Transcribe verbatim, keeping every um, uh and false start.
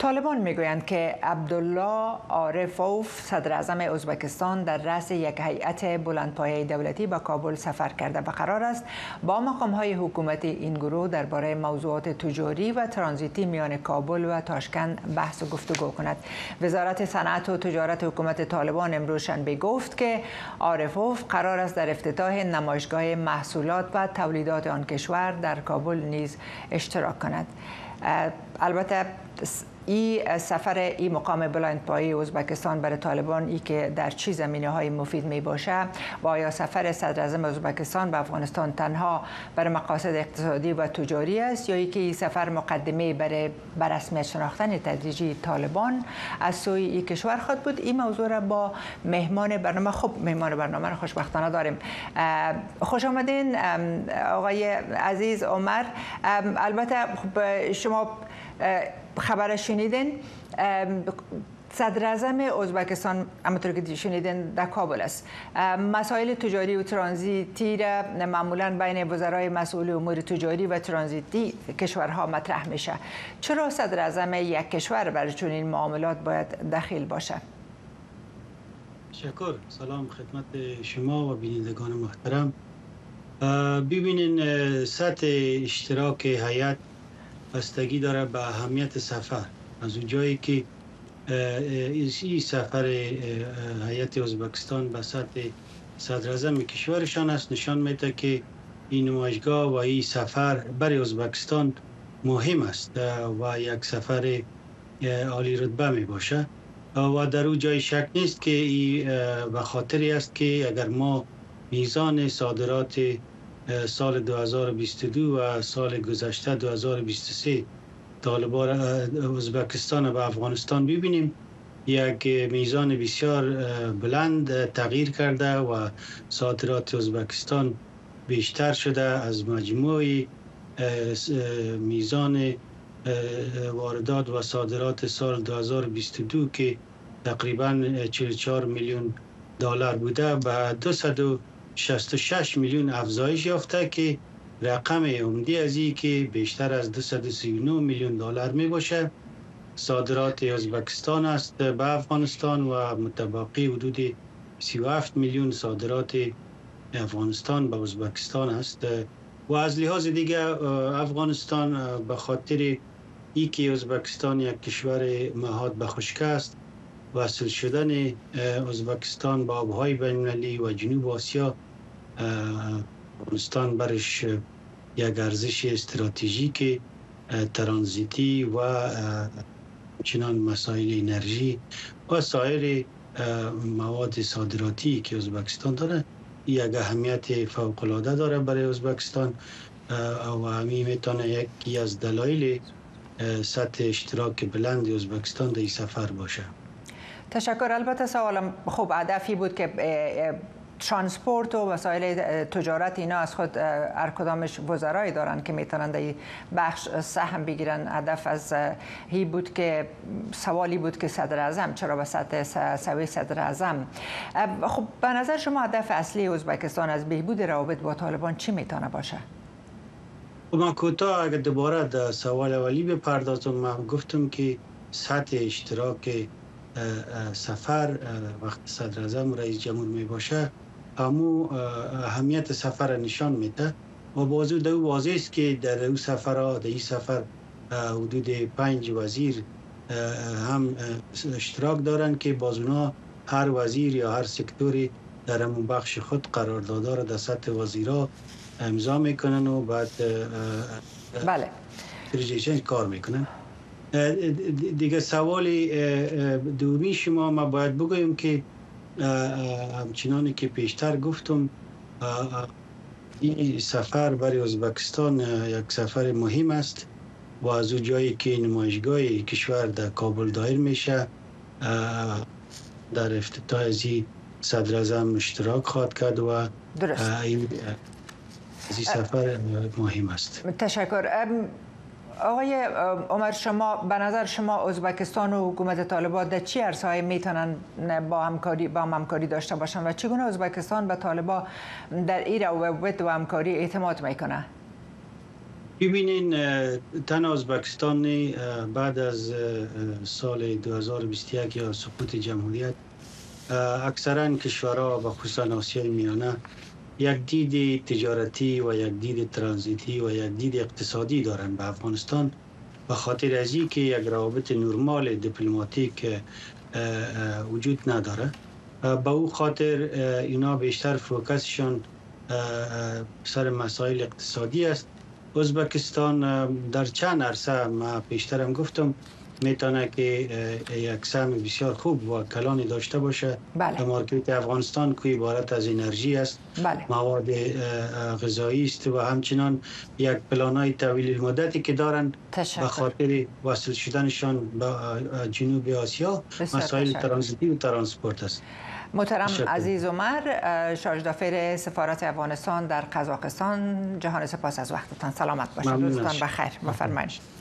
طالبان میگویند که عبدالله عارفوف صدر اعظم ازبکستان در رأس یک هیئت بلندپایه دولتی به کابل سفر کرده و قرار است با مقام‌های حکومتی این گروه درباره موضوعات تجاری و ترانزیتی میان کابل و تاشکند بحث و گفتگو کند. وزارت صنعت و تجارت حکومت طالبان امروز شنبه گفت که عارفوف قرار است در افتتاح نمایشگاه محصولات و تولیدات آن کشور در کابل نیز اشتراک کند. البته این سفر این مقام بلندپایه ازبکستان برای طالبان ای که در چه زمینه‌های مفید می باشه و آیا سفر صدر اعظم ازبکستان به افغانستان تنها برای مقاصد اقتصادی و تجاری است یا ای که این سفر مقدمه برای به رسمیت شناختن تدریجی طالبان از سوی این کشور خواهد بود؟ این موضوع را با مهمان برنامه خب مهمان برنامه را خوشبختانه داریم. خوش آمدین آقای عزیز عمر. البته شما خبر شنیدین صدر اعظم ازبکستان همونطور که شنیدین در کابل است. مسائل تجاری و ترانزیتی را معمولا بین وزرای مسئول امور تجاری و ترانزیتی کشورها مطرح میشه. چرا صدر اعظم یک کشور برای چنین معاملات باید دخیل باشه؟ تشکر. سلام خدمت شما و بینندگان محترم. ببینین سطح اشتراک هیئت بستگی داره به اهمیت سفر. از اونجایی که این سفر هیئت ازبکستان به سطح صدر اعظم کشورشان است نشان میده که این نمایشگاه و این سفر برای ازبکستان مهم است و یک سفر عالی رتبه می باشه و در او جای شک نیست که این به خاطری است که اگر ما میزان صادرات سال دو هزار و بیست و دو و سال گذشته دو هزار و بیست و سه طالبان ازبکستان به افغانستان ببینیم، یک میزان بسیار بلند تغییر کرده و صادرات ازبکستان بیشتر شده از مجموع میزان واردات و صادرات سال دو هزار و بیست و دو که تقریبا چهل و چهار میلیون دلار بوده به دویست و شصت و شش میلیون افزایش یافته که رقم عمده از این که بیشتر از دویست و سی و نه میلیون دلار می باشه. صادرات ازبکستان است به افغانستان و متبقی حدود سی و هفت میلیون صادرات افغانستان به ازبکستان است و از لحاظ دیگه افغانستان به خاطر ای که ازبکستان یک کشور محاط به خشکی است وصل شدن ازبکستان با آبهای بین‌المللی و جنوب آسیا افغانستان برش یک ارزش استراتژیک ترانزیتی و چنان مسائل انرژی و سایر مواد صادراتی که ازبکستان داره یک اهمیت فوق‌العاده داره برای ازبکستان و همین میتونه یکی از دلایل سطح اشتراک بلند ازبکستان در این سفر باشه. تشکر. البته سوالم خب هدفی بود که ترانسپورت و وسایل تجارت اینا از خود هر کدامش وزرایی دارن که میتونن در این بخش سهم بگیرن. هدف از هی بود که سوالی بود که صدر اعظم چرا به سطح سوی صدر اعظم. خب به نظر شما هدف اصلی ازبکستان از بهبود روابط با طالبان چی میتونه باشه؟ من کوتاه اگر دوباره در سوال اولی بپردازم، من گفتم که سطح اشتراک سفر وقت صدر اعظم رئیس جمهور می باشه همو اهمیت سفر نشان میده و بازو دو واضح است که در او سفر در این سفر حدود پنج وزیر هم اشتراک دارن که باز اونا هر وزیر یا هر سکتوری در همون بخش خود قراردادها را در سطح وزیرا امضا میکنن و بعد بله ریجیشن کار میکنن. دیگه سوال دومی شما ما باید بگویم که همچنانی که پیشتر گفتم این سفر برای ازبکستان یک سفر مهم است و از او جایی که نمایشگاه کشور در کابل دایر میشه در افتتاح از این صدر اعظم اشتراک خواهد کرد و این از این سفر مهم است. تشکر. آقای عمر، شما به نظر شما ازبکستان و حکومت طالبان در چه عرصه‌ای میتونن با همکاری با همکاری داشته باشن و چگونه ازبکستان به طالبان در این روابط و همکاری اعتماد میکنه؟ ببینین تن ازبکستان بعد از سال دو هزار و بیست و یک یا سقوط جمهوریت اکثرا کشورها و خصوصا آسیای میانه یک دید تجارتی و یک دید ترانزیتی و یک دید اقتصادی دارند به افغانستان، به خاطر از این که یک روابط نرمال دیپلماتیک وجود نداره. به او خاطر اینا بیشتر فوکسشان سر مسائل اقتصادی است. ازبکستان در چند عرصه ما پیشترم گفتم میتونه که یک سهم بسیار خوب و کلانی داشته باشه. بله. در مارکت افغانستان که عبارت از انرژی است، بله. مواد غذایی است و همچنان یک پلانای طویل مدتی که دارند به خاطر وصل شدنشان به جنوب آسیا. مسائل ترانزیتی و ترانسپورت است. محترم عزیز عمر، شاژدافر سفارت افغانستان در قزاقستان، جهان سپاس از وقتتان. سلامت باشید. روزتان بخیر. بفرمایید.